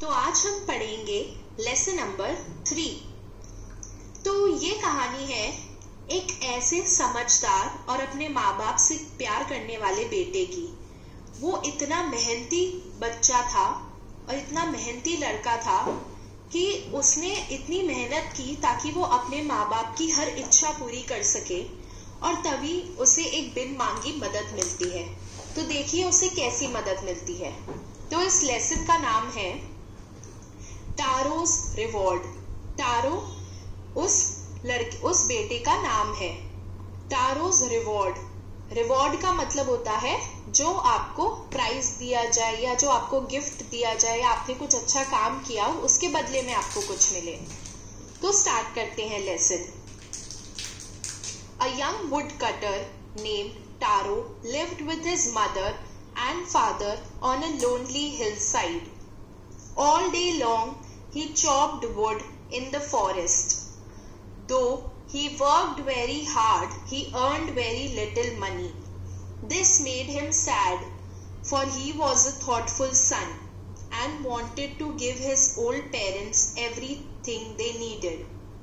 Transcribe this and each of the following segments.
तो आज हम पढ़ेंगे लेसन नंबर 3। तो ये कहानी है एक ऐसे समझदार और अपने माँ बाप से प्यार करने वाले बेटे की। वो इतना मेहनती बच्चा था और इतना मेहनती लड़का था कि उसने इतनी मेहनत की ताकि वो अपने माँ बाप की हर इच्छा पूरी कर सके, और तभी उसे एक बिन मांगी मदद मिलती है। तो देखिए उसे कैसी मदद मिलती है। तो इस लेसन का नाम है टारोस रिवॉर्ड। टारो उस बेटे का नाम है। टारोस रिवॉर्ड। रिवॉर्ड का मतलब होता है जो आपको प्राइज दिया जाए या जो आपको गिफ्ट दिया जाए या आपने कुछ अच्छा काम किया उसके बदले में आपको कुछ मिले। तो स्टार्ट करते हैं lesson. A young woodcutter named Taro lived with his mother and father on a lonely hillside. All day long he chopped wood in the forest. Though he worked very hard, he earned very little money. This made him sad, for he was a thoughtful son and wanted to give his old parents everything they needed.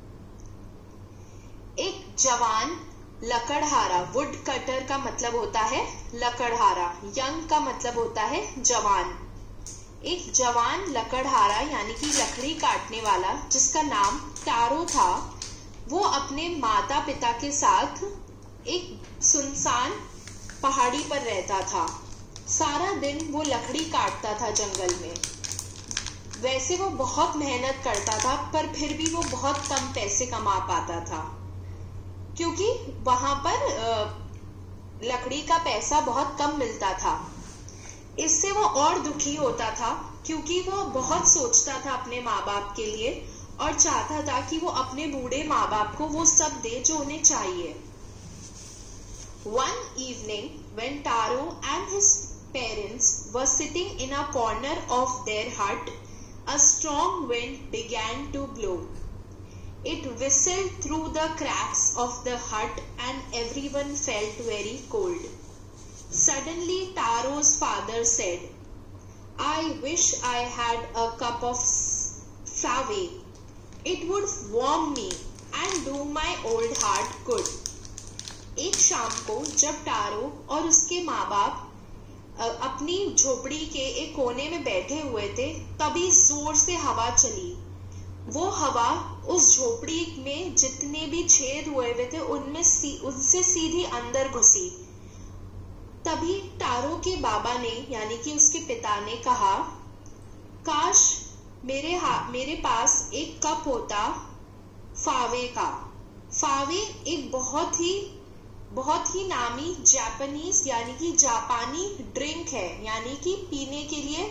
एक जवान लकड़हारा, would cutter का मतलब होता है लकड़हारा, young का मतलब होता है जवान। एक जवान लकड़हारा यानी कि लकड़ी काटने वाला जिसका नाम टारो था, वो अपने माता पिता के साथ एक सुनसान पहाड़ी पर रहता था। सारा दिन वो लकड़ी काटता था जंगल में। वैसे वो बहुत मेहनत करता था पर फिर भी वो बहुत कम पैसे कमा पाता था, क्योंकि वहां पर लकड़ी का पैसा बहुत कम मिलता था। इससे वो और दुखी होता था क्योंकि वो बहुत सोचता था अपने माँ बाप के लिए और चाहता था कि वो अपने बूढ़े माँ बाप को वो सब दे जो उन्हें चाहिए। One evening when Taro and his parents were sitting in a corner of their hut, a strong wind began to blow. It whistled through the cracks of the hut and everyone felt very cold. Suddenly Taro's father said, "I wish I had a cup of save. It would warm me and do my old heart good." एक शाम को जब tarot और उसके माँ बाप अपनी झोपड़ी के एक कोने में बैठे हुए थे, तभी जोर से हवा चली। वो हवा उस झोपड़ी में जितने भी छेद हुए थे उनसे सीधी अंदर घुसी। तभी टारो के बाबा ने यानी कि उसके पिता ने कहा, काश मेरे पास एक कप होता फावे का। फावे एक बहुत ही नामी जापानीज यानी कि जापानी ड्रिंक है, यानी कि पीने के लिए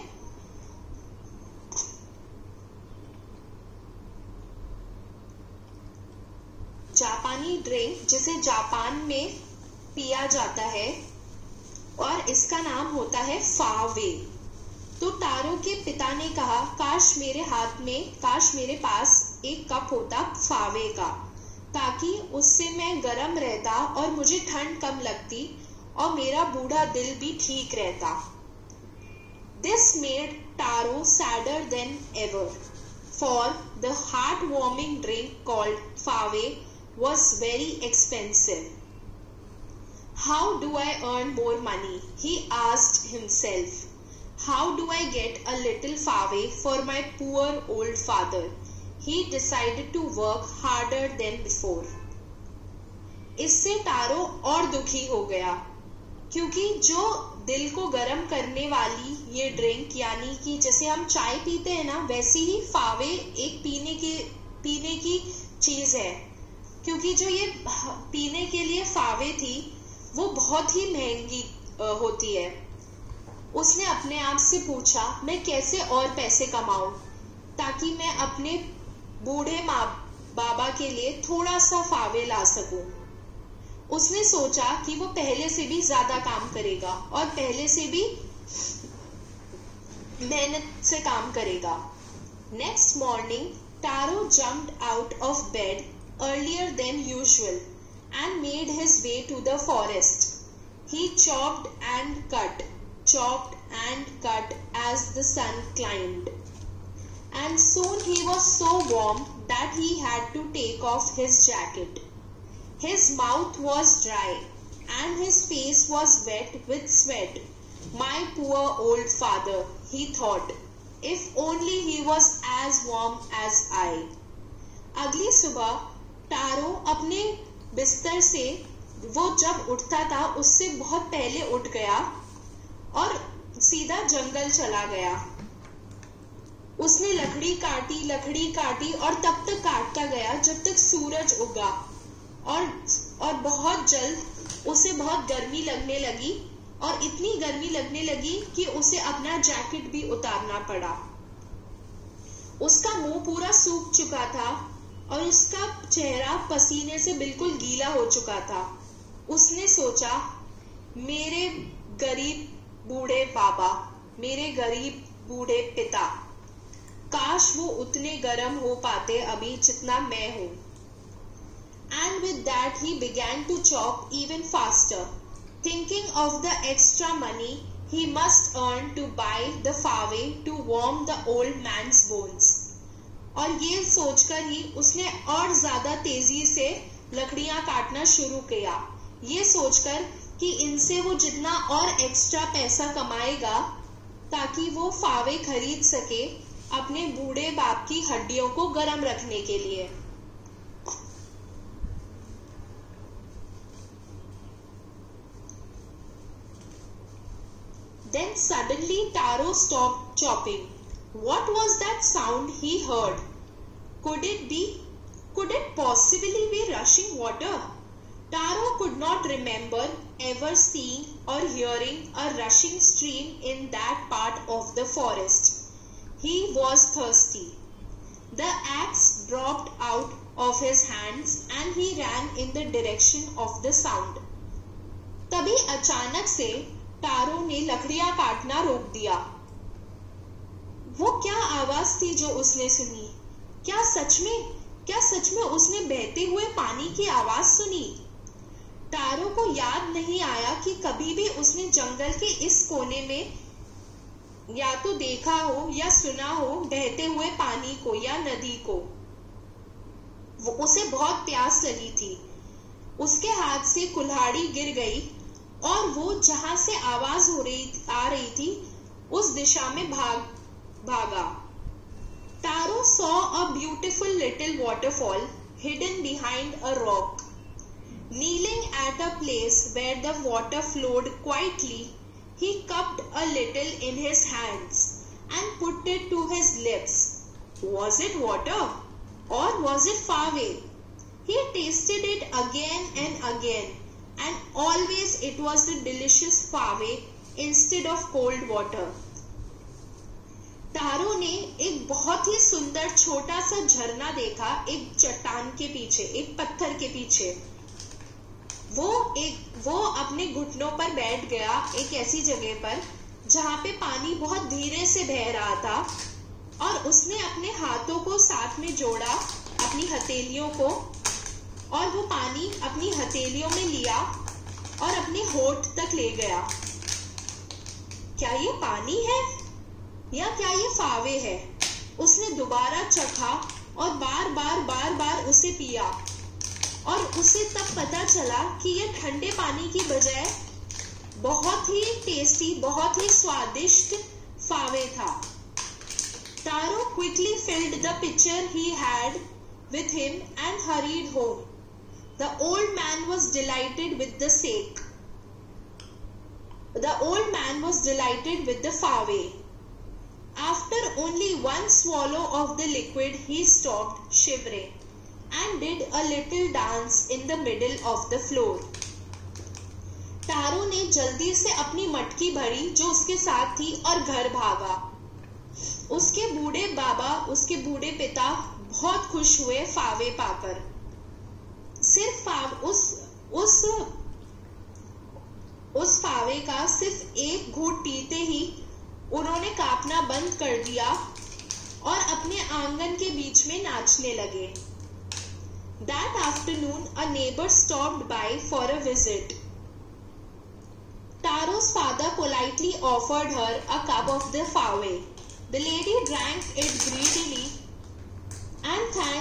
जापानी ड्रिंक जिसे जापान में पिया जाता है, और इसका नाम होता है फावे। तो टारो के पिता ने कहा, काश मेरे पास एक कप होता फावे का, ताकि उससे मैं गर्म रहता और मुझे ठंड कम लगती और मेरा बूढ़ा दिल भी ठीक रहता। This made Taro sadder than ever, for the heart-warming drink called fave was very expensive. How do I earn more money? He asked himself. How do I get a little fave for my poor old father? He decided to work harder than before. इससे Taro और दुखी हो गया, क्योंकि जो दिल को गर्म करने वाली ये ड्रिंक यानी कि जैसे हम चाय पीते हैं ना, वैसे ही फावे एक पीने की चीज है। क्योंकि जो ये पीने के लिए फावे थी वो बहुत ही महंगी होती है। उसने अपने आप से पूछा, मैं कैसे और पैसे कमाऊं ताकि मैं अपने बूढ़े माँ बाबा के लिए थोड़ा सा फावे ला सकूं। उसने सोचा कि वो पहले से भी ज्यादा काम करेगा और पहले से भी मेहनत से काम करेगा। Next morning Taro jumped out of bed earlier than usual and made his way to the forest. He chopped and cut as the sun climbed. and soon he was so warm that he had to take off his jacket. His mouth was dry and his face was wet with sweat. My poor old father, he thought, if only he was as warm as I. अगली सुबह tarot अपने बिस्तर से वो जब उठता था उससे बहुत पहले उठ गया और सीधा जंगल चला गया। उसने लकड़ी काटी और तब तक काटता गया जब तक सूरज उगा और बहुत जल्द उसे बहुत गर्मी लगने लगी और इतनी गर्मी लगने लगी कि उसे अपना जैकेट भी उतारना पड़ा। उसका मुंह पूरा सूख चुका था और उसका चेहरा पसीने से बिल्कुल गीला हो चुका था। उसने सोचा, मेरे गरीब बूढ़े बाबा, मेरे गरीब बूढ़े पिता, काश वो उतने गर्म हो पाते अभी जितना मैं हूं। And with that he began to chop even faster, thinking of the extra money he must earn to buy the fave to warm the old man's bones. और ये सोचकर ही उसने और ज्यादा तेजी से लकड़ियां काटना शुरू किया, ये सोचकर कि इनसे वो जितना और एक्स्ट्रा पैसा कमाएगा ताकि वो फावे खरीद सके अपने बूढ़े बाप की हड्डियों को गर्म रखने के लिए। Then suddenly Taro stopped chopping. What was that sound he heard? Could it possibly be rushing water? Taro could not remember ever seeing or hearing a rushing stream in that part of the forest. He was thirsty. The axe dropped out of his hands and he ran in the direction of the sound. तभी अचानक से tarot ने लकड़ियां काटना रोक दिया। वो क्या आवाज थी जो उसने सुनी? क्या सच में उसने बहते हुए पानी की आवाज सुनी? टारो को याद नहीं आया कि कभी भी उसने जंगल के इस कोने में या तो देखा हो या सुना हो बहते हुए पानी को या नदी को। उसे बहुत प्यास लगी थी। उसके हाथ से कुल्हाड़ी गिर गई और वो जहां से आवाज आ रही थी उस दिशा में भागा। Taro saw a beautiful little waterfall hidden behind a rock. Kneeling at a place where the water flowed quietly, he cupped a little in his hands and put it to his lips. Was it water or was it fave? He tasted it again and again, and always it was the delicious fave instead of cold water. Taro ने एक बहुत ही सुंदर छोटा सा झरना देखा एक चट्टान के पीछे, एक पत्थर के पीछे। वो अपने घुटनों पर बैठ गया एक ऐसी जगह पर जहां पे पानी बहुत धीरे से बह रहा था और उसने अपने हाथों को साथ में जोड़ा, अपनी हथेलियों को, और वो पानी अपनी हथेलियों में लिया और अपने होठ तक ले गया। क्या ये पानी है या क्या ये फावे है? उसने दोबारा चखा और बार बार उसे पिया और उसे तब पता चला कि ये ठंडे पानी की बजाय बहुत ही टेस्टी, बहुत ही स्वादिष्ट फावे था। Taro quickly filled the pitcher he had with him and hurried home. The old man was delighted with the sake. The old man was delighted with the fave. After only one swallow of the liquid, he stopped, shivering, and did a little dance in the middle of the floor. Taro ने जल्दी से अपनी मटकी भरी जो उसके साथ थी और घर भागा। उसके बूढ़े बाबा, उसके बूढ़े पिता बहुत खुश हुए फावे पाकर। सिर्फ उस फावे का सिर्फ एक घूंट पीते ही उन्होंने कांपना बंद कर दिया और अपने आंगन के बीच में नाचने लगे। That afternoon, a neighbor stopped by for a visit. Taro's father politely offered her a cup of the fave. The lady drank it greedily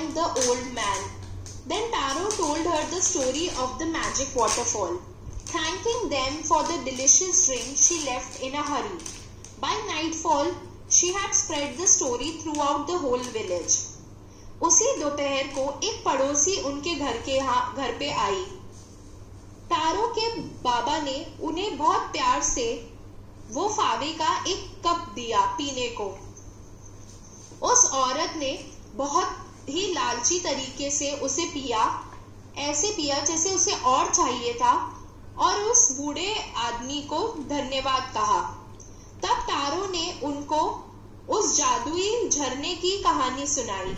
thanked the old man. Then Taro told her the story of the magic waterfall. Thanking them for the delicious drink, she left in a hurry. By nightfall, she had spread the story throughout the whole village. उसी दोपहर को एक पड़ोसी उनके घर पे आई. Tarot के बाबा ने उन्हें बहुत प्यार से वो फावे का एक कप दिया पीने को. उस औरत ने बहुत ही लालची तरीके से उसे पिया, ऐसे पिया जैसे उसे और चाहिए था, और उस बूढ़े आदमी को धन्यवाद कहा. तब टारो ने उनको उस जादुई झरने की कहानी सुनाई.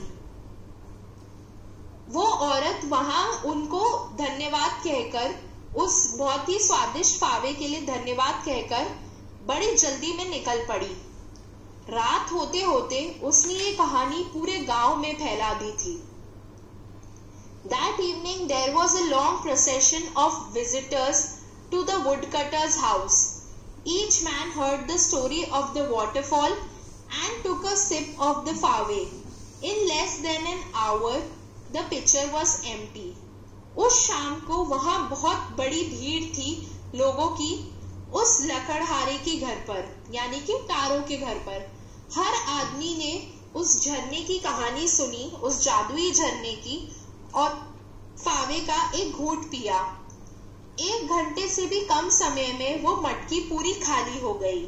वो औरत वहां उनको धन्यवाद कहकर, उस बहुत ही स्वादिष्ट फावे के लिए धन्यवाद कहकर बड़ी जल्दी में निकल पड़ी. रात होते होते उसने ये कहानी पूरे गांव में फैला दी थी. That evening there was a long procession of visitors to the woodcutter's house. Each man heard the story of the waterfall and took a sip of the fave. In less than an hour, the pitcher was empty. उस शाम को वहां बहुत बड़ी भीड़ थी लोगों की उस लकड़हारे के घर पर, यानी कि टारो के घर पर. हर आदमी ने उस झरने की कहानी सुनी, उस जादुई झरने की, और फावे का एक घूंट पिया. 1 घंटे से भी कम समय में वो मटकी पूरी खाली हो गई.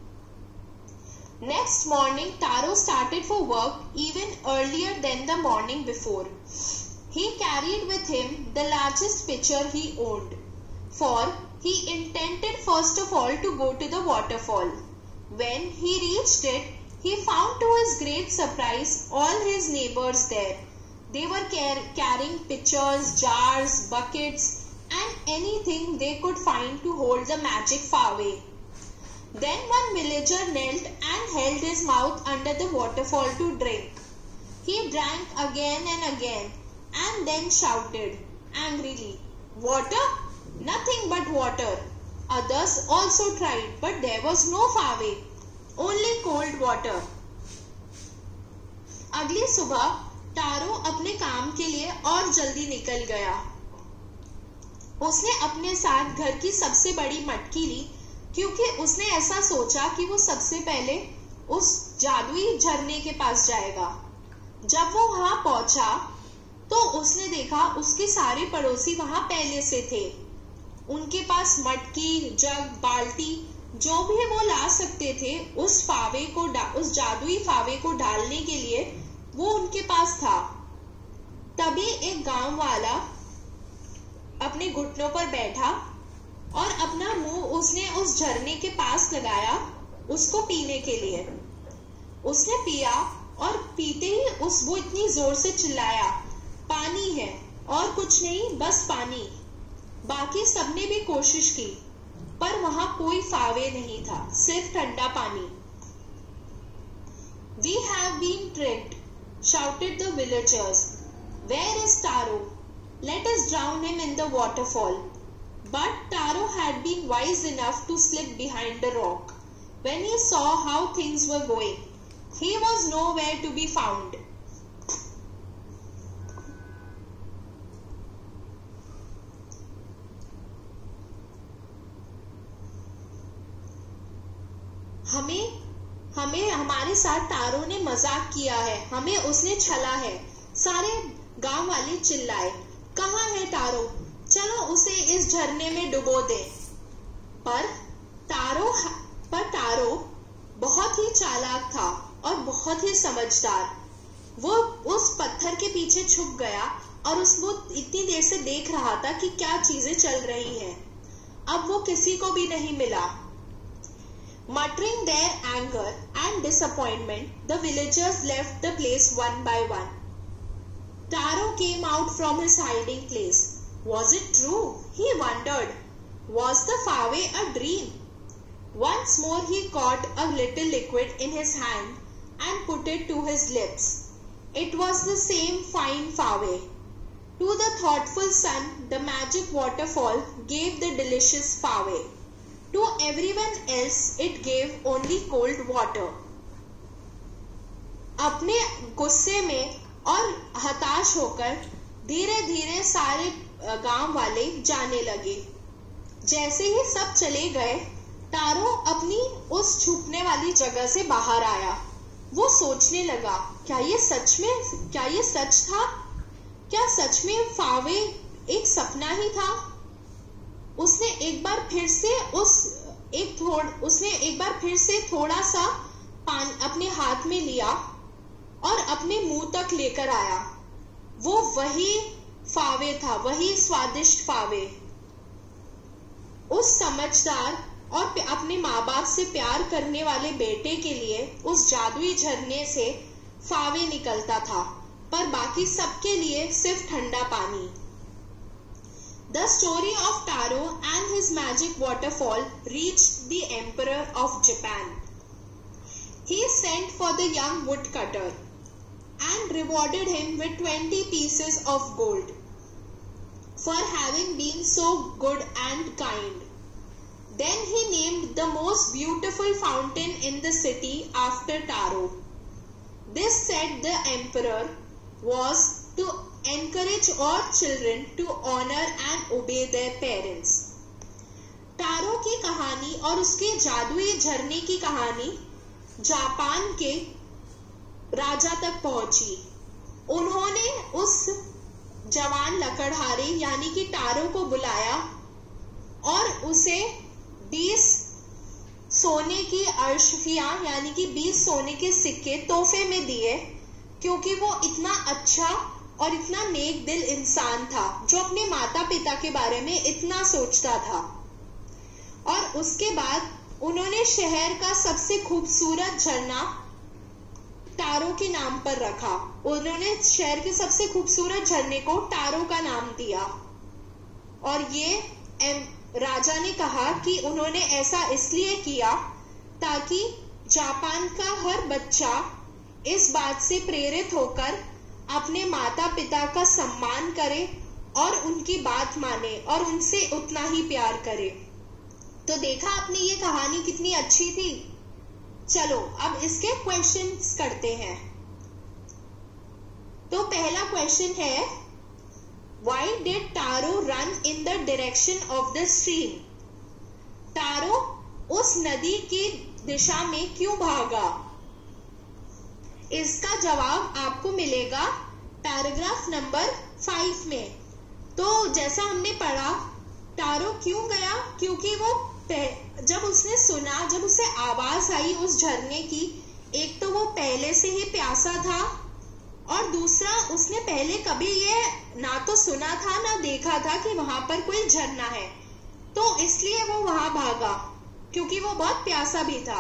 Next morning, Taro started for work even earlier than the morning before. He carried with him the largest pitcher he owned, for he intended first of all to go to the waterfall. When he reached it, he found to his great surprise all his neighbors there. They were carrying pitchers, jars, buckets, and anything they could find to hold the magic fave. Then one villager knelt and held his mouth under the waterfall to drink. He drank again and again, and then shouted angrily, "Water? Nothing but water." Others also tried, but there was no fave, only cold water. अगली सुबह tarot अपने काम के लिए और जल्दी निकल गया. उसने अपने साथ घर की सबसे बड़ी मटकी ली, क्योंकि उसने ऐसा सोचा कि वो सबसे पहले उस जादुई झरने के पास जाएगा. जब वो वहां पहुंचा तो उसने देखा उसके सारे पड़ोसी वहां पहले से थे. उनके पास मटकी, जग, बाल्टी, जो भी वो ला सकते थे उस जादुई फावे को डालने के लिए वो उनके पास था. तभी एक गांव वाला अपने घुटनों पर बैठा और अपना मुंह उसने उस झरने के पास लगाया उसको पीने के लिए. उसने पिया और पीते ही वो इतनी जोर से चिल्लाया, "पानी है और कुछ नहीं, बस पानी." बाकी सबने भी कोशिश की, पर वहां कोई फावे नहीं था, सिर्फ ठंडा पानी. "We have been tricked," shouted the villagers. "Where is Taro? Let us drown him in the waterfall." But Taro had been wise enough to slip behind a rock. When he saw how things were going, he was nowhere to be found. हमारे साथ tarot ने मजाक किया है, हमें उसने छला है. सारे गांव वाले चिल्लाए, "कहाँ है टारो? चलो उसे इस झरने में डुबो दे." पर टारो बहुत ही चालाक था और बहुत ही समझदार. वो उस पत्थर के पीछे छुप गया और वो इतनी देर से देख रहा था कि क्या चीजें चल रही हैं. अब वो किसी को भी नहीं मिला. Muttering their anger and disappointment, the villagers left the place one by one. Taro came out from his hiding place. Was it true? He wondered. Was the fave a dream? Once more he caught a little liquid in his hand and put it to his lips. It was the same fine fave. To the thoughtful son, the magic waterfall gave the delicious fave. To everyone else, it gave only cold water. अपने गुस्से में और हताश होकर धीरे धीरे सारे गांव वाले जाने लगे। जैसे ही सब चले गए, टारो अपनी उस छुपने वाली जगह से बाहर आया। वो सोचने लगा, क्या ये सच था? क्या सच में फावे एक सपना ही था? उसने एक बार फिर से थोड़ा सा पानी अपने हाथ में लिया और अपने मुंह तक लेकर आया। वो वही फावे था, वही स्वादिष्ट फावे। उस समझदार और अपने माँ बाप से प्यार करने वाले बेटे के लिए उस जादुई झरने से फावे निकलता था, पर बाकी सबके लिए सिर्फ ठंडा पानी। The story of Taro and his magic waterfall reached the Emperor of Japan. He sent for the young woodcutter and rewarded him with 20 pieces of gold for having been so good and kind. Then he named the most beautiful fountain in the city after Taro. This, said the emperor, was to encourage all children to honor and obey their parents. Taro की कहानी और उसके जादुई झरने की कहानी Japan के राजा तक पहुंची। उन्होंने उस जवान लकड़हारे यानी कि टारो को बुलाया और उसे 20 सोने की अरशियां यानी कि 20 सोने के सिक्के तोहफे में दिए, क्योंकि वो इतना अच्छा और इतना नेक दिल इंसान था जो अपने माता पिता के बारे में इतना सोचता था। और उसके बाद उन्होंने शहर का सबसे खूबसूरत झरना टारो के नाम पर रखा। उन्होंने शहर के सबसे खूबसूरत झरने को टारो का नाम दिया। और ये राजा ने कहा कि उन्होंने ऐसा इसलिए किया ताकि जापान का हर बच्चा इस बात से प्रेरित होकर अपने माता पिता का सम्मान करे और उनकी बात माने और उनसे उतना ही प्यार करे। तो देखा आपने ये कहानी कितनी अच्छी थी। चलो अब इसके क्वेश्चंस करते हैं। तो पहला क्वेश्चन है, Why did Taro run in the direction of the stream? Taro उस नदी की दिशा में क्यों भागा? इसका जवाब आपको मिलेगा पैराग्राफ नंबर 5 में। तो जैसा हमने पढ़ा, टारो क्यों गया? क्योंकि वो जब उसे आवाज आई उस झरने की, एक तो वो पहले से ही प्यासा था और दूसरा उसने पहले कभी ये ना तो सुना था ना देखा था कि वहां पर कोई झरना है, तो इसलिए वो वहां भागा क्योंकि वो बहुत प्यासा भी था।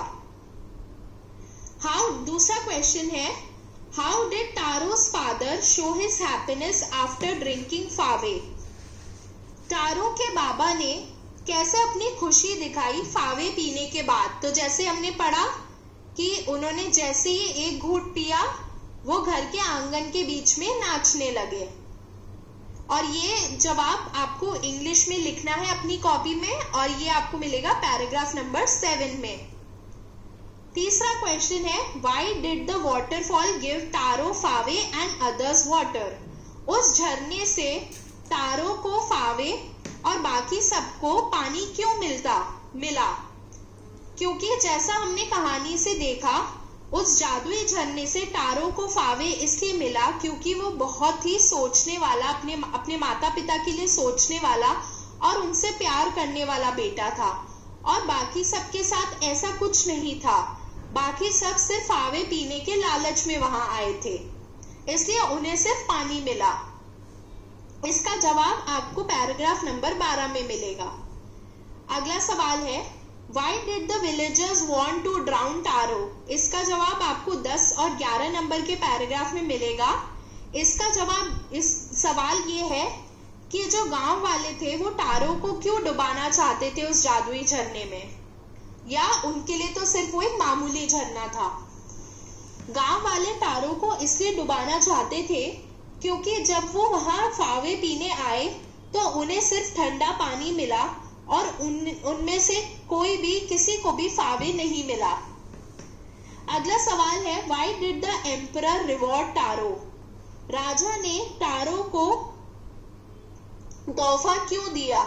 दूसरा क्वेश्चन है, how did Taro's father show his happiness after drinking fave? Taro के बाबा ने कैसे अपनी खुशी दिखाई फावे पीने के बाद? तो जैसे हमने पढ़ा कि उन्होंने जैसे ही एक घूंट पिया, वो घर के आंगन के बीच में नाचने लगे। और ये जवाब आपको इंग्लिश में लिखना है अपनी कॉपी में, और ये आपको मिलेगा पैराग्राफ नंबर 7 में। तीसरा क्वेश्चन है, why did the waterfall give Taro fave and others water? उस झरने से टारो को फावे और बाकी सबको पानी क्यों मिला? क्योंकि जैसा हमने कहानी से देखा, उस जादुई झरने से टारो को फावे इसलिए मिला क्योंकि वो बहुत ही सोचने वाला, अपने माता पिता के लिए सोचने वाला और उनसे प्यार करने वाला बेटा था। और बाकी सबके साथ ऐसा कुछ नहीं था, बाकी सब सिर्फ फावे पीने के लालच में वहां आए थे, इसलिए उन्हें सिर्फ पानी मिला। इसका जवाब आपको पैराग्राफ नंबर 12 में मिलेगा। अगला सवाल है, Why did the villagers want to drown Taro? इसका जवाब आपको 10 और 11 नंबर के पैराग्राफ में मिलेगा। इसका जवाब, इस सवाल ये है कि जो गांव वाले थे वो टारो को क्यों डुबाना चाहते थे उस जादुई झरने में, या उनके लिए तो सिर्फ वो एक मामूली झरना था। गांव वाले टारो को इसलिए डुबाना चाहते थे क्योंकि जब वो वहां फावे पीने आए तो उन्हें सिर्फ ठंडा पानी मिला और उनमें से किसी को भी फावे नहीं मिला। अगला सवाल है, Why did the emperor reward Taro? राजा ने टारो को तोहफा क्यों दिया?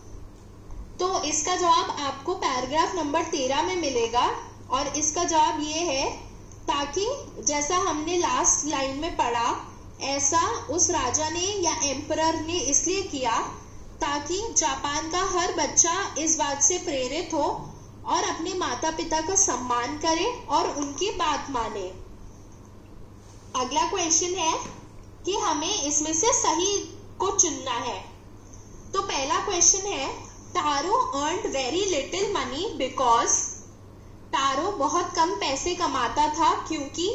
तो इसका जवाब आपको पैराग्राफ नंबर 13 में मिलेगा और इसका जवाब ये है ताकि जैसा हमने लास्ट लाइन में पढ़ा, ऐसा उस राजा ने या एम्परर ने इसलिए किया ताकि जापान का हर बच्चा इस बात से प्रेरित हो और अपने माता पिता का सम्मान करे और उनकी बात माने। अगला क्वेश्चन है कि हमें इसमें से सही को चुनना है। तो पहला क्वेश्चन है Taro earned very little money because Taro बहुत कम पैसे कमाता था क्योंकि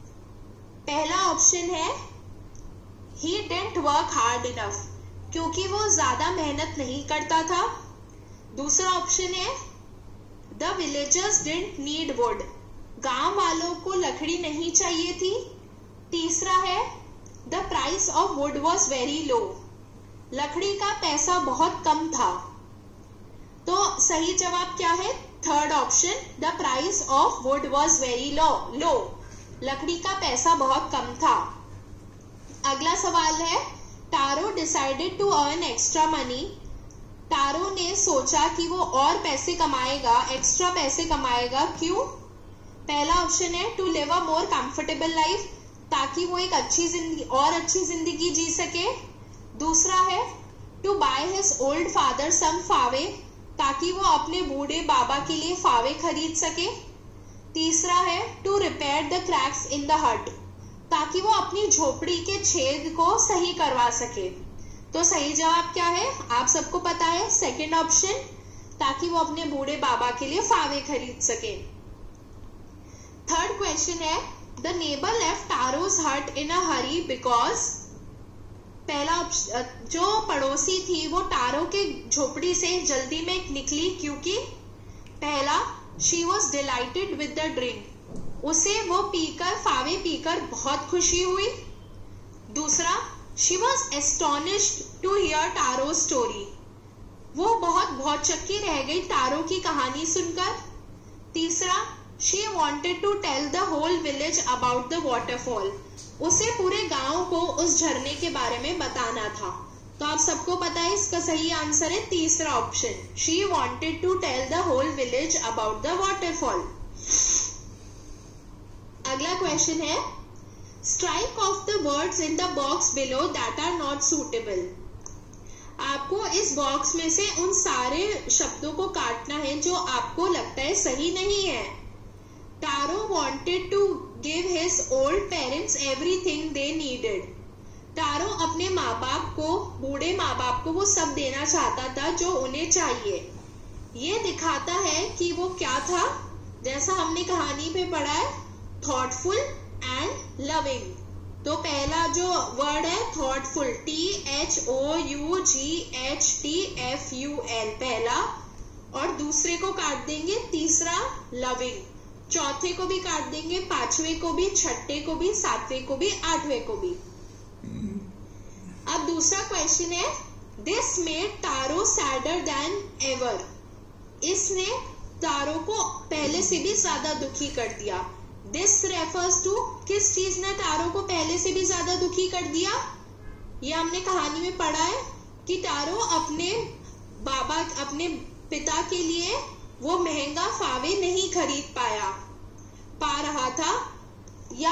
पहला ऑप्शन है he didn't work hard enough, क्योंकि वो ज्यादा मेहनत नहीं करता था। दूसरा ऑप्शन है the villagers didn't need wood, गांव वालों को लकड़ी नहीं चाहिए थी। तीसरा है the price of wood was very low, लकड़ी का पैसा बहुत कम था। तो सही जवाब क्या है? Third option, the price of wood was very low, लकड़ी का पैसा बहुत कम था। अगला सवाल है Taro decided to earn extra money, Taro ने सोचा कि वो और पैसे कमाएगा, एक्स्ट्रा पैसे कमाएगा, क्यों? पहला ऑप्शन है to live a more comfortable life, ताकि वो एक अच्छी जिंदगी जी सके। दूसरा है to buy his old father some fave, ताकि वो अपने बूढ़े बाबा के लिए फावे खरीद सके। तीसरा है to repair the cracks in the hut, ताकि वो अपनी झोपड़ी के छेद को सही करवा सके। तो सही जवाब क्या है? आप सबको पता है, सेकंड ऑप्शन, ताकि वो अपने बूढ़े बाबा के लिए फावे खरीद सके। थर्ड क्वेश्चन है the neighbour left Taro's hut in a Hari because, पहला जो पड़ोसी थी वो टारो के झोपड़ी से जल्दी में निकली क्योंकि पहला she was delighted with the drink, उसे वो पीकर फावे पीकर बहुत खुशी हुई। दूसरा she was astonished to hear Taro story, वो बहुत भौचक्की रह गई टारो की कहानी सुनकर। तीसरा she wanted to tell the whole village about the waterfall, उसे पूरे गांव को उस झरने के बारे में बताना था। तो आप सबको पता है इसका सही आंसर है तीसरा option, she wanted to tell the whole village about the waterfall. अगला क्वेश्चन है strike off the words in the box below that are not suitable, आपको इस बॉक्स में से उन सारे शब्दों को काटना है जो आपको लगता है सही नहीं है। Taro wanted to give his old parents everything they needed, Taro अपने माँ बाप को, बूढ़े माँ बाप को वो सब देना चाहता था जो उन्हें चाहिए। ये दिखाता है कि वो क्या था, जैसा हमने कहानी में पढ़ा है, थॉटफुल एंड लविंग। तो पहला जो वर्ड है थॉटफुल, THOUGHTFUL पहला, और दूसरे को काट देंगे तीसरा लविंग, चौथे को भी काट देंगे, पांचवें को भी, छठे को भी, सातवें को भी, आठवें को भी। अब दूसरा क्वेश्चन है this made Taro sadder than ever, इसने टारो को पहले से भी ज्यादा दुखी कर दिया। दिस रेफर्स टू, किस चीज ने टारो को पहले से भी ज्यादा दुखी कर दिया? ये हमने कहानी में पढ़ा है कि टारो अपने पिता के लिए वो महंगा फावे नहीं खरीद पा रहा था, या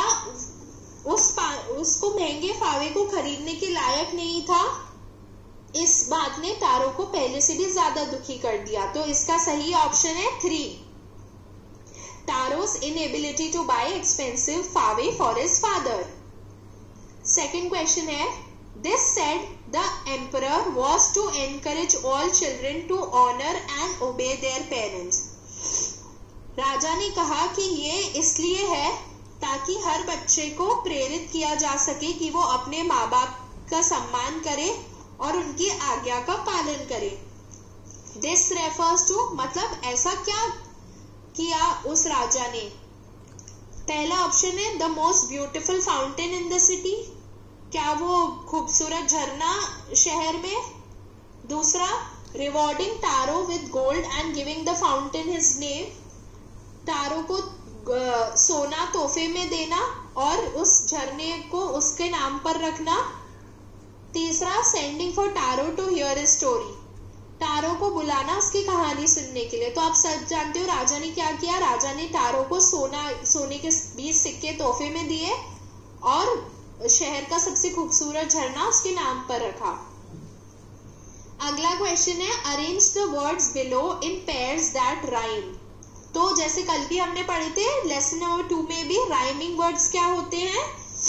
उसको महंगे फावे को खरीदने के लायक नहीं था। इस बात ने टारो को पहले से भी ज्यादा दुखी कर दिया। तो इसका सही ऑप्शन है 3, Taro's inability to buy expensive fave for his father। Second question है this said the emperor was to encourage all children to honor and obey their parents, राजा ने कहा कि ये इसलिए है ताकि हर बच्चे को प्रेरित किया जा सके कि वो अपने माँ बाप का सम्मान करे और उनकी आज्ञा का पालन करे। दिस रेफर्स टू, मतलब ऐसा क्या किया उस राजा ने? पहला ऑप्शन है the most beautiful fountain in the city, क्या वो खूबसूरत झरना शहर में? दूसरा rewarding Taro with gold and giving the fountain his name, Taro को सोना तोहफे में देना और उस झरने को उसके नाम पर रखना। तीसरा, sending for Taro to hear his story, Taro को बुलाना उसकी कहानी सुनने के लिए। तो आप सब जानते हो राजा ने क्या किया, राजा ने टारो को सोने के 20 सिक्के तोहफे में दिए और शहर का सबसे खूबसूरत झरना उसके नाम पर रखा। अगला क्वेश्चन है, arrange the words below in pairs that rhyme. तो जैसे कल भी हमने पढ़े थे लेसन नंबर 2 में भी, राइमिंग वर्ड्स क्या होते हैं,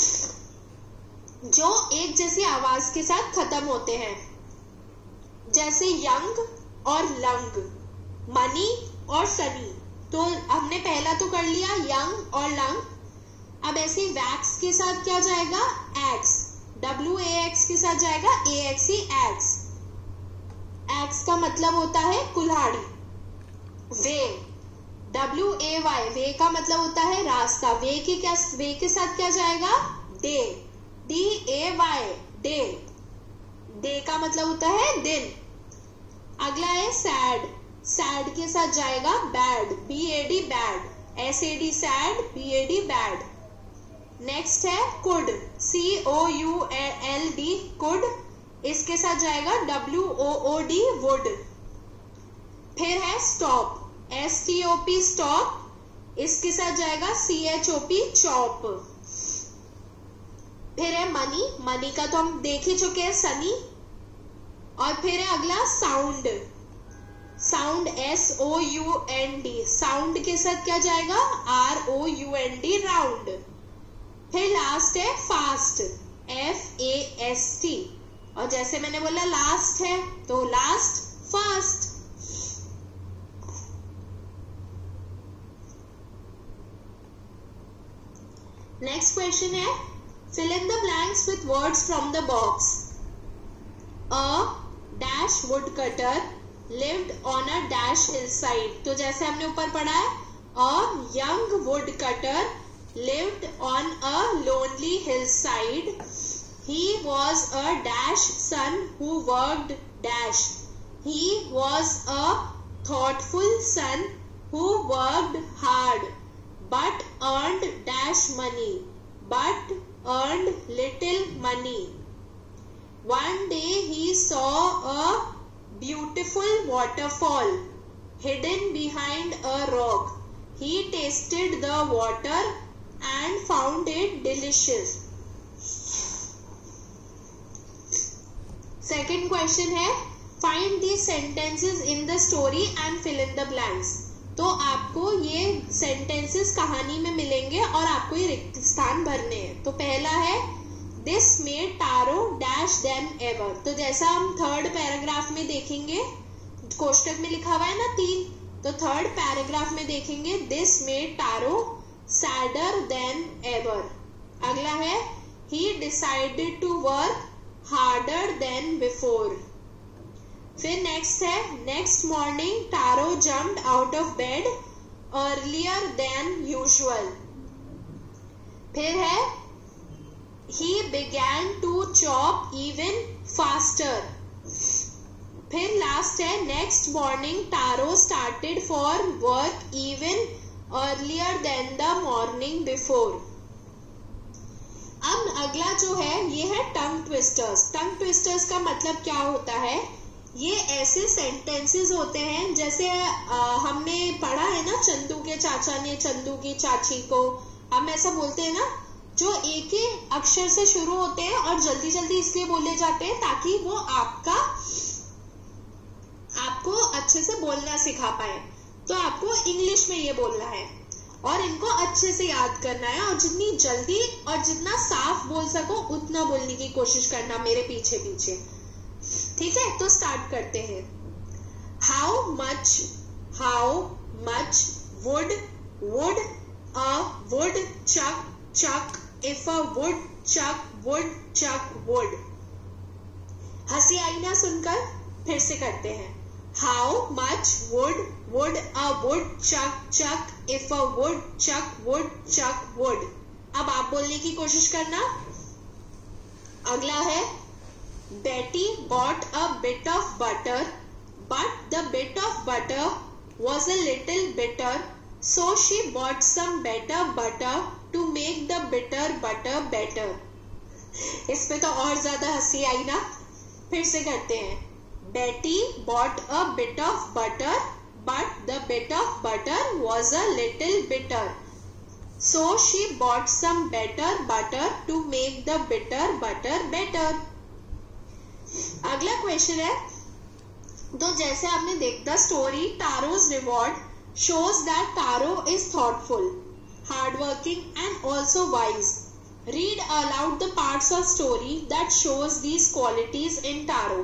जो एक जैसी आवाज के साथ खत्म होते हैं, जैसे यंग और लंग, मनी और सनी। तो हमने पहला तो कर लिया यंग और लंग। अब ऐसे वैक्स के साथ क्या जाएगा, एक्स, WAX के साथ जाएगा AXE, एक्स। एक्स का मतलब होता है कुल्हाड़ी। वे, WAY, वे का मतलब होता है रास्ता। वे के साथ क्या जाएगा, डे, DAY, डे, डे का मतलब होता है दिन। अगला है सैड, सैड के साथ जाएगा bad, BAD, bad, SAD, sad, BAD, bad. Next है कुड, COULD, कुड, इसके साथ जाएगा WOOD, वुड। फिर है स्टॉप, STOP, स्टॉप, इसके साथ जाएगा CHOP, चॉप। फिर है मनी, मनी का तो हम देख ही चुके हैं, सनी। और फिर है अगला साउंड, साउंड SOUND, साउंड के साथ क्या जाएगा, ROUND, राउंड। फिर लास्ट है फास्ट, FAST, और जैसे मैंने बोला लास्ट है तो लास्ट, फास्ट। नेक्स्ट क्वेश्चन है, fill in the blanks with words from the box. A dash woodcutter lived on a dash hillside. तो जैसे हमने ऊपर पढ़ा है, a young woodcutter lived on a lonely hillside. He was a dash son who worked dash. He was a thoughtful son who worked hard but earned dash money, but earned little money. One day he saw a beautiful waterfall hidden behind a rock. He tasted the water and found it delicious. Second question है, find the sentences in the story and fill in the blanks. तो आपको ये sentences कहानी में मिलेंगे और आपको ये रिक्त स्थान भरने हैं। तो पहला है, this made Taro dash them ever. तो जैसा हम थर्ड पैराग्राफ में देखेंगे, कोष्टक में लिखा हुआ है ना 3, तो थर्ड पैराग्राफ में देखेंगे this made Taro sadder than ever. अगला है, he decided to work harder than before. फिर नेक्स्ट है, next morning Taro jumped out of bed earlier than usual. फिर है, he began to chop even faster. फिर last है, next morning Taro started for work even earlier than the morning before. अब अगला जो है ये है टंग ट्विस्टर्स। टंग ट्विस्टर्स का मतलब क्या होता है, ये ऐसे सेंटेंसेस होते हैं जैसे हमने पढ़ा है ना, चंदू के चाचा ने चंदू की चाची को, हम ऐसा बोलते हैं ना, जो एक ही अक्षर से शुरू होते हैं और जल्दी जल्दी इसलिए बोले जाते हैं ताकि वो आपको अच्छे से बोलना सिखा पाए। तो आपको इंग्लिश में ये बोलना है और इनको अच्छे से याद करना है, और जितनी जल्दी और जितना साफ बोल सको उतना बोलने की कोशिश करना मेरे पीछे पीछे। ठीक है, तो स्टार्ट करते हैं। How much would a woodchuck chuck if a woodchuck would chuck wood। हंसी आई ना सुनकर, फिर से करते हैं। How much would a woodchuck chuck if a woodchuck would chuck wood। अब आप बोलने की कोशिश करना। अगला है, Betty bought a bit of butter, but the bit of butter was a little bitter, so she bought some better butter to make the bitter butter better. इसमें तो और ज्यादा हंसी आई ना, फिर से करते हैं. Betty bought a bit of butter, but the bit of butter was a little bitter. So she bought some better butter to make the bitter butter better. अगला क्वेश्चन है, तो जैसे आपने देखा story Taro's reward shows that Taro is thoughtful, hardworking and also wise. Read aloud the parts of story that shows these qualities in Taro.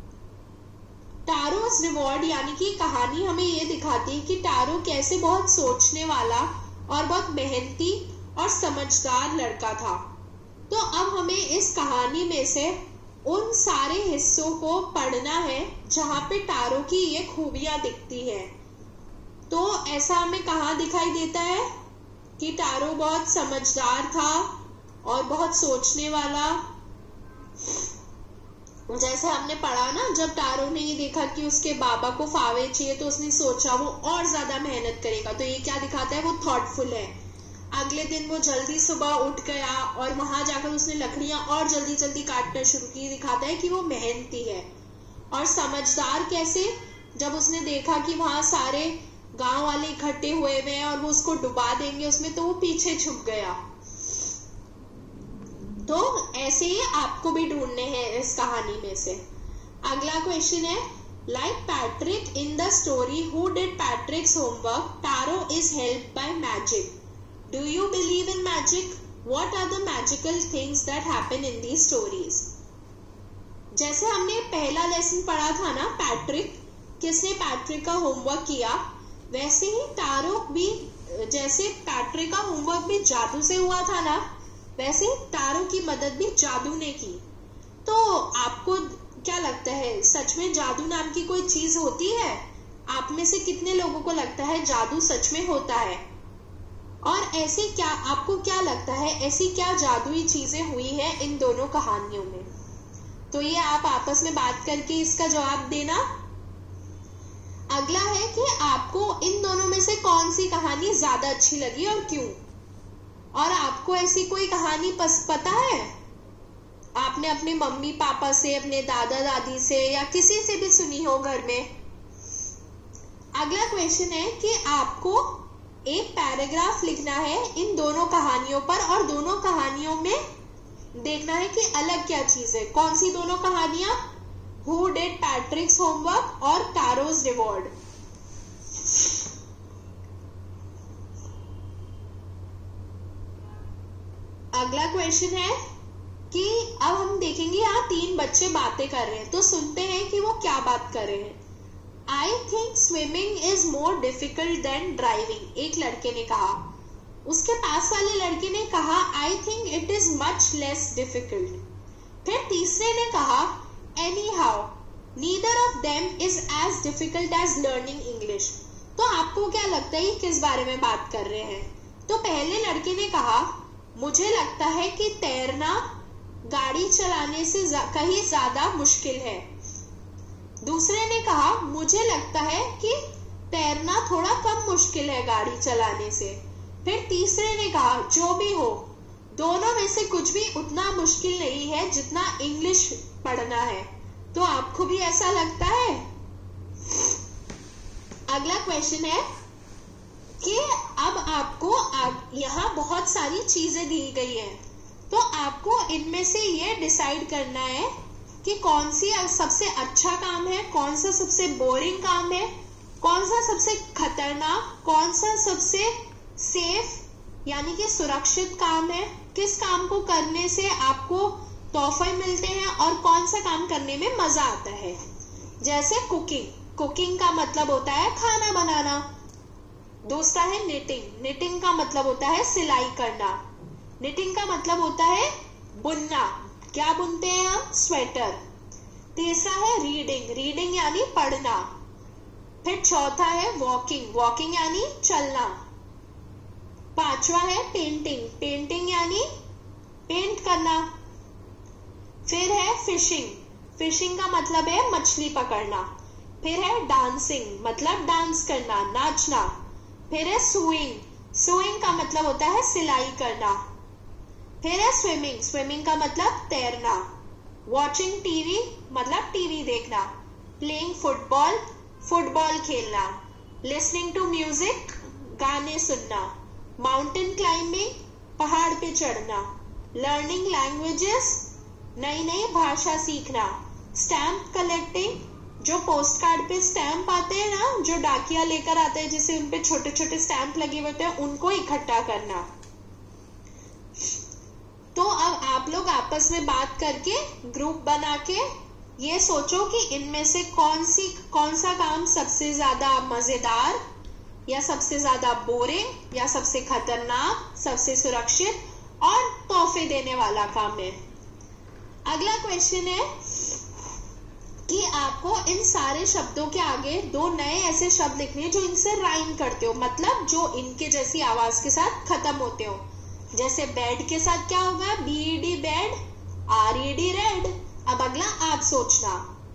Taro's reward यानी कि कहानी हमें ये दिखाती है कि टारो कैसे बहुत सोचने वाला और बहुत मेहनती और समझदार लड़का था. तो अब हमें इस कहानी में से उन सारे हिस्सों को पढ़ना है जहाँ पे टारो की ये खूबियां दिखती है. तो ऐसा हमें कहाँ दिखाई देता है कि टारो बहुत समझदार था और बहुत सोचने वाला. जैसे हमने पढ़ा ना, जब टारो ने ये देखा कि उसके बाबा को फावे चाहिए तो उसने सोचा वो और ज्यादा मेहनत करेगा. तो ये क्या दिखाता है, वो थॉटफुल है. अगले दिन वो जल्दी सुबह उठ गया और वहां जाकर उसने लकड़ियां और जल्दी जल्दी काटना शुरू की. दिखाता है कि वो मेहनती है. और समझदार कैसे, जब उसने देखा कि वहां सारे गांव वाले इकट्ठे हुए हैं और वो उसको डुबा देंगे उसमें, तो वो पीछे छुप गया. तो ऐसे ही आपको भी ढूंढने हैं इस कहानी में से. अगला क्वेश्चन है, like Patrick in the story who did Patrick's homework, Taro is helped by magic. Do you believe in magic? What are the magical things that happen in these stories? जैसे हमने पहला लेसन पढ़ा था ना, Patrick, किसने Patrick का homework किया, वैसे ही टारो भी, जैसे पैट्रिक का होमवर्क भी जादू से हुआ था ना, वैसे ही टारो की मदद भी जादू ने की. तो आपको क्या लगता है, सच में जादू नाम की कोई चीज होती है? आप में से कितने लोगों को लगता है जादू सच में होता है? और ऐसे क्या, आपको क्या लगता है ऐसी क्या जादुई चीजें हुई है इन दोनों कहानियों में? तो ये आप आपस में बात करके इसका जवाब देना. अगला है कि आपको इन दोनों में से कौन सी कहानी ज्यादा अच्छी लगी और क्यों? और आपको ऐसी कोई कहानी पता है, आपने अपने मम्मी पापा से, अपने दादा दादी से या किसी से भी सुनी हो घर में? अगला क्वेश्चन है कि आपको एक पैराग्राफ लिखना है इन दोनों कहानियों पर और दोनों कहानियों में देखना है कि अलग क्या चीज है. कौन सी दोनों कहानियां? Who did Patrick's homework और Taro's reward. अगला क्वेश्चन है कि अब हम देखेंगे यहाँ 3 बच्चे बातें कर रहे हैं, तो सुनते हैं कि वो क्या बात कर रहे हैं. I think swimming is more difficult than driving. एक लड़के ने कहा. उसके पास वाले लड़के ने कहा I think it is much less difficult. फिर तीसरे ने कहा Anyhow, neither of them is as difficult as learning English. तो आपको क्या लगता है किस बारे में बात कर रहे हैं? तो पहले लड़के ने कहा मुझे लगता है कि तैरना गाड़ी चलाने से कहीं ज्यादा मुश्किल है. दूसरे ने कहा मुझे लगता है कि तैरना थोड़ा कम मुश्किल है गाड़ी चलाने से. फिर तीसरे ने कहा जो भी हो, दोनों में से कुछ भी उतना मुश्किल नहीं है जितना इंग्लिश पढ़ना है. तो आपको भी ऐसा लगता है? अगला क्वेश्चन है कि अब आपको यहाँ बहुत सारी चीजें दी गई हैं, तो आपको इनमें से ये डिसाइड करना है कि कौन सी सबसे अच्छा काम है, कौन सा सबसे बोरिंग काम है, कौन सा सबसे खतरनाक, कौन सा सबसे सेफ यानी कि सुरक्षित काम है, किस काम को करने से आपको तोहफे मिलते हैं और कौन सा काम करने में मजा आता है. जैसे कुकिंग, कुकिंग का मतलब होता है खाना बनाना. दूसरा है निटिंग, निटिंग का मतलब होता है सिलाई करना. निटिंग का मतलब होता है बुनना, क्या बुनते हैं हम, स्वेटर. तीसरा है रीडिंग, रीडिंग यानी पढ़ना. फिर चौथा है वॉकिंग, वॉकिंग यानी चलना. पांचवा है पेंटिंग, पेंटिंग यानी पेंट करना. फिर है फिशिंग, फिशिंग का मतलब है मछली पकड़ना. फिर है डांसिंग, मतलब डांस करना, नाचना. फिर है सुइंग, Sewing का मतलब होता है सिलाई करना। फिर है स्विमिंग, स्विमिंग का मतलब तैरना। वॉचिंग टीवी मतलब टीवी देखना। प्लेइंग फुटबॉल, फुटबॉल खेलना। लिसनिंग टू म्यूजिक, गाने सुनना। माउंटेन क्लाइंबिंग, पहाड़ पे चढ़ना। लर्निंग लैंग्वेजेस, नई नई भाषा सीखना। स्टैम्प कलेक्टिंग, जो पोस्ट कार्ड पे स्टैम्प आते हैं ना, जो डाकिया लेकर आते हैं जिससे उन पे छोटे छोटे स्टैम्प लगे होते हैं, उनको इकट्ठा करना। तो अब आप लोग आपस में बात करके ग्रुप बना के ये सोचो कि इनमें से कौन सा काम सबसे ज्यादा मजेदार या सबसे ज्यादा बोरिंग या सबसे खतरनाक, सबसे सुरक्षित और तोहफे देने वाला काम है। अगला क्वेश्चन है कि आपको इन सारे शब्दों के आगे 2 नए ऐसे शब्द लिखने हैं जो इनसे राइम करते हो, मतलब जो इनके जैसी आवाज के साथ खत्म होते हो। जैसे बेड के साथ क्या होगा, BED बेड, RED रेड। अब अगला आप सोचना।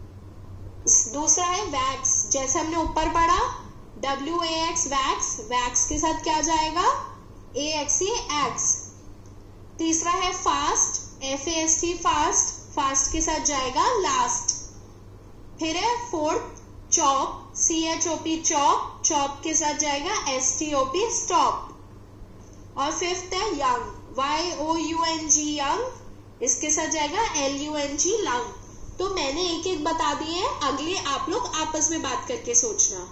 दूसरा है वैक्स, जैसे हमने ऊपर पढ़ा WAX वैक्स, वैक्स के साथ क्या जाएगा, AXE एक्स। तीसरा है फास्ट, FAST फास्ट, फास्ट के साथ जाएगा लास्ट। फिर है fourth chop, CHOP chop, chop के साथ जाएगा STOP स्टॉप। और फिफ्थ है यंग, YOUNG यंग, इसके साथ जाएगा LUNG लंग। तो मैंने एक एक बता दिए हैं, अगले आप लोग आपस में बात करके सोचना।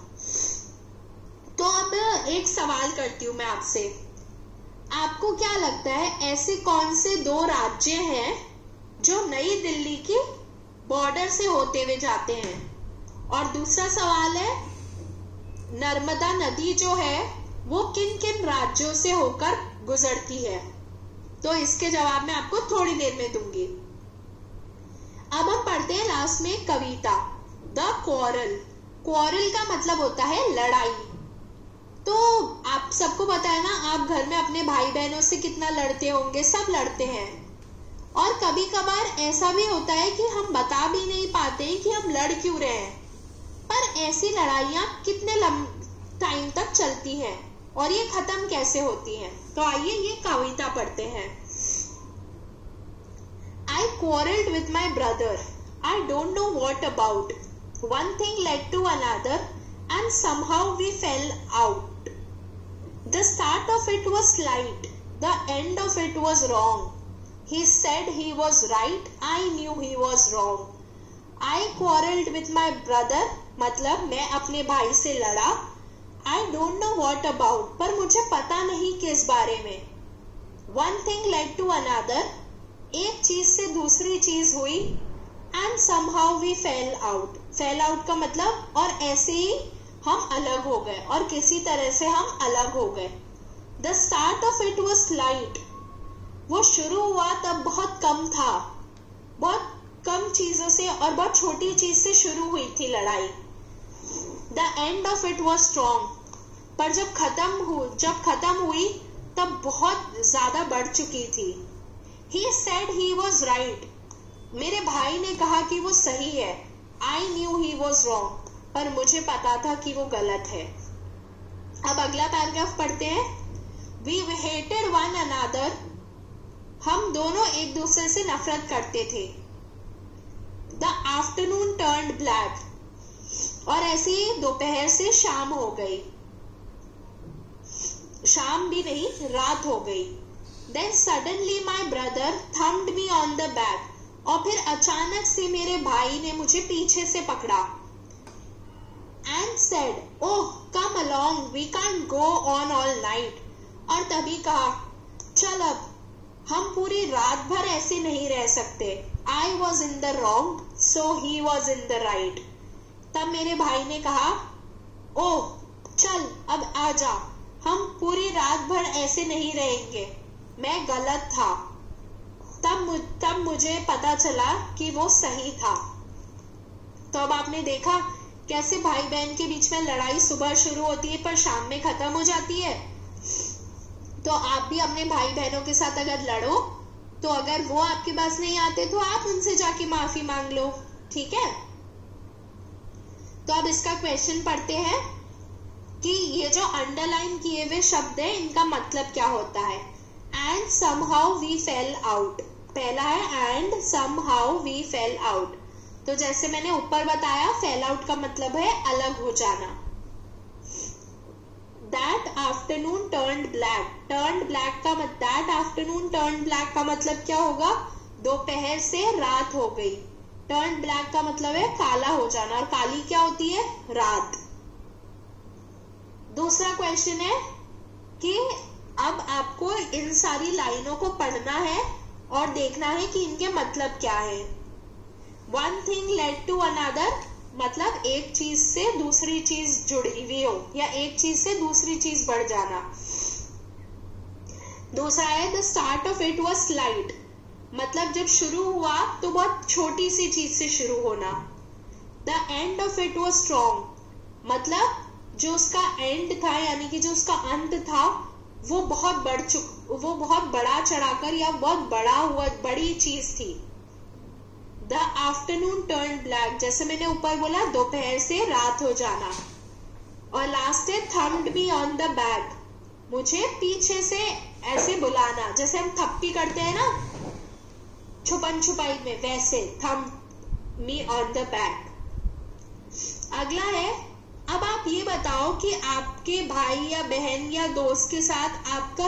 तो अब एक सवाल करती हूं मैं आपसे, आपको क्या लगता है ऐसे कौन से 2 राज्य हैं जो नई दिल्ली की बॉर्डर से होते हुए जाते हैं? और दूसरा सवाल है, नर्मदा नदी जो है वो किन किन राज्यों से होकर गुजरती है? तो इसके जवाब मैं आपको थोड़ी देर में दूंगी। अब हम पढ़ते हैं लास्ट में कविता, द क्वारल। क्वारल का मतलब होता है लड़ाई। तो आप सबको पता है ना, आप घर में अपने भाई बहनों से कितना लड़ते होंगे, सब लड़ते हैं। और कभी कभार ऐसा भी होता है कि हम बता भी नहीं पाते कि हम लड़ क्यों रहे हैं। पर ऐसी लड़ाइयां कितने टाइम तक चलती हैं और ये खत्म कैसे होती हैं? तो आइए ये कविता पढ़ते हैं। I quarreled with my brother. I don't know what about. One thing led to another and somehow we fell out. The start of it was slight. The end of it was wrong. He said he was right. I knew he was wrong. I quarreled with my brother. मतलब मैं अपने भाई से लड़ा। I don't know what about. पर मुझे पता नहीं किस बारे में। One thing led to another. एक चीज से दूसरी चीज हुई। And somehow we fell out. Fell out का मतलब और ऐसे ही हम अलग हो गए, और किसी तरह से हम अलग हो गए। The start of it was slight. वो शुरू हुआ तब बहुत कम था, बहुत कम चीजों से और बहुत छोटी चीज से शुरू हुई थी लड़ाई। The end of it was strong. पर जब खत्म हुई तब बहुत ज्यादा बढ़ चुकी थी। He said he was right. मेरे भाई ने कहा कि वो सही है। I knew he was wrong. पर मुझे पता था कि वो गलत है। अब अगला पैराग्राफ पढ़ते हैं। We hated one another. हम दोनों एक दूसरे से नफरत करते थे। The afternoon turned black. और ऐसे ही दोपहर से शाम हो गई, शाम भी नहीं रात हो गई। Then suddenly my brother thumped me on the back. और फिर अचानक से मेरे भाई ने मुझे पीछे से पकड़ा। And said, "Oh, come along, we can't go on all night." और तभी कहा, चल अब हम पूरी रात भर ऐसे नहीं रह सकते। I was in the wrong, so he was in the right. तब मेरे भाई ने कहा, ओह चल अब आजा, हम पूरी रात भर ऐसे नहीं रहेंगे, मैं गलत था। तब मुझे पता चला कि वो सही था। तो अब आपने देखा कैसे भाई बहन के बीच में लड़ाई सुबह शुरू होती है पर शाम में खत्म हो जाती है। तो आप भी अपने भाई बहनों के साथ अगर लड़ो तो अगर वो आपके पास नहीं आते तो आप उनसे जाके माफी मांग लो, ठीक है। तो अब इसका क्वेश्चन पढ़ते हैं। कि ये जो अंडरलाइन किए हुए शब्द है इनका मतलब क्या होता है। And somehow we fell out, पहला है and somehow we fell out. तो जैसे मैंने ऊपर बताया, फेल आउट का मतलब है अलग हो जाना। That afternoon turned black, turned black का that afternoon turned black का मतलब क्या होगा, दोपहर से रात हो गई। turned black का मतलब है काला हो जाना, और काली क्या होती है, रात। दूसरा क्वेश्चन है कि अब आपको इन सारी लाइनों को पढ़ना है और देखना है कि इनके मतलब क्या है। One thing led to another मतलब एक चीज से दूसरी चीज जुड़ी हुई हो, या एक चीज से दूसरी चीज बढ़ जाना। दूसरा है the start of it was slight, मतलब जब शुरू हुआ तो बहुत छोटी सी चीज से शुरू होना। The end of it was strong, मतलब जो उसका एंड था यानी कि जो उसका अंत था वो बहुत बड़ा चढ़ाकर या बहुत बड़ी चीज थी। द आफ्टरनून टर्न ब्लैक, जैसे मैंने ऊपर बोला दोपहर से रात हो जाना। और लास्ट है thumped me on the back, मुझे पीछे से ऐसे बुलाना, जैसे हम थप्पी करते हैं ना छुपन छुपाई में, वैसे thumped me on the back. अगला है, अब आप ये बताओ कि आपके भाई या बहन या दोस्त के साथ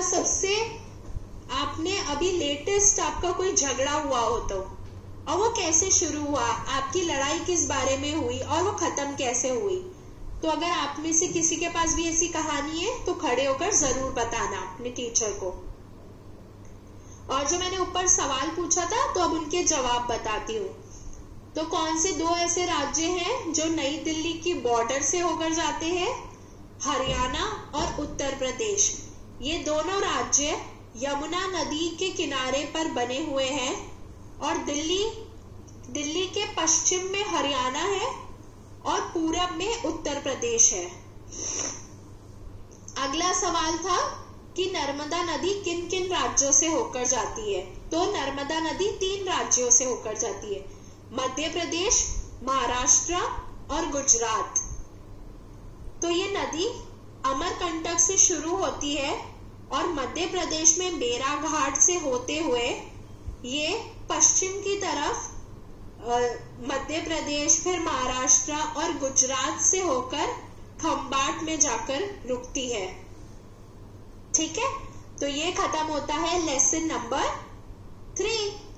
आपने अभी लेटेस्ट आपका कोई झगड़ा हुआ हो तो, और वो कैसे शुरू हुआ, आपकी लड़ाई किस बारे में हुई और वो खत्म कैसे हुई। तो अगर आप में से किसी के पास भी ऐसी कहानी है तो खड़े होकर जरूर बताना अपने टीचर को। और जो मैंने ऊपर सवाल पूछा था तो अब उनके जवाब बताती हूँ। तो कौन से दो ऐसे राज्य हैं जो नई दिल्ली की बॉर्डर से होकर जाते हैं, हरियाणा और उत्तर प्रदेश। ये दोनों राज्य यमुना नदी के किनारे पर बने हुए हैं, और दिल्ली के पश्चिम में हरियाणा है और पूरब में उत्तर प्रदेश है। अगला सवाल था कि नर्मदा नदी किन किन राज्यों से होकर जाती है। तो नर्मदा नदी 3 राज्यों से होकर जाती है, मध्य प्रदेश, महाराष्ट्र और गुजरात। तो ये नदी अमरकंटक से शुरू होती है और मध्य प्रदेश में बेरा घाट से होते हुए ये पश्चिम की तरफ मध्य प्रदेश, फिर महाराष्ट्र और गुजरात से होकर खंबाट में जाकर रुकती है। ठीक है, तो ये खत्म होता है लेसन नंबर 3।